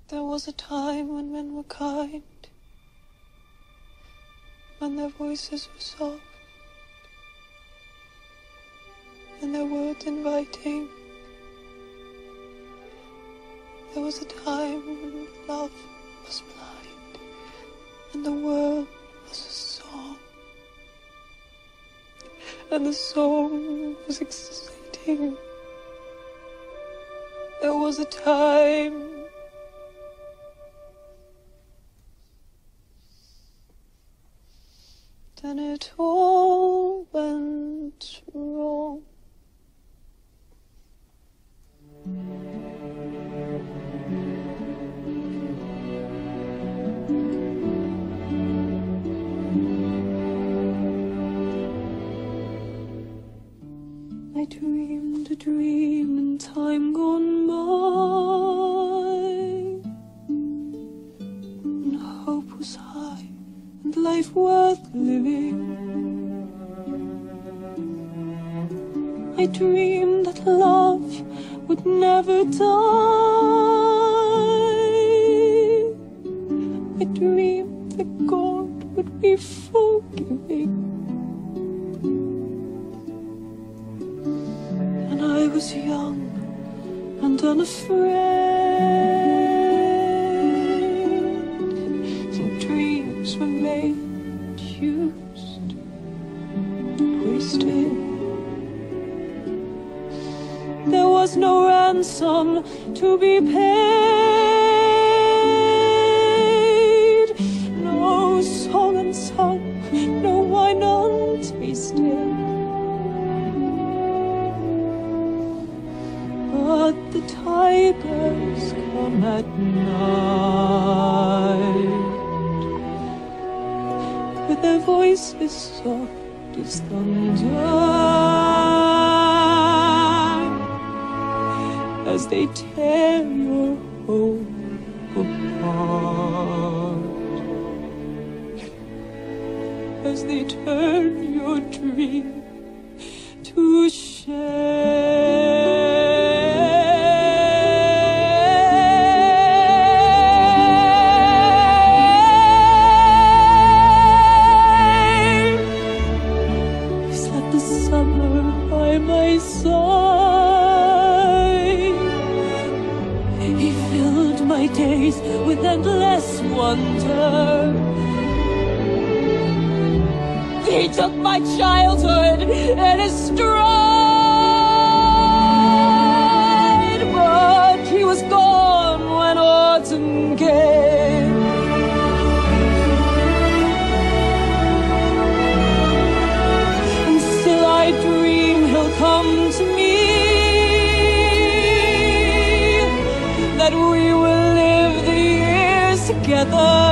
There was a time when men were kind, when their voices were soft, and their words inviting. There was a time when love was blind, and the world was a song, and the song was exciting. There was a time then it all went wrong. I dreamed a dream in time gone by, and hope was high and life worth living. I dreamed that love would never die. I dreamed that God would be forgiving. And I was young and unafraid, and dreams were made, used, wasted. There was no ransom to be paid, no song unsung, no wine untasted. But the tigers come at night, with their voices soft as thunder, as they tear your hope apart, as they turn your dream to shame. Please let the summer by my side. He filled my days with endless wonder. He took my childhood in his stride, but he was gone when autumn came. And still I dream he'll come to me, that we will live the years together.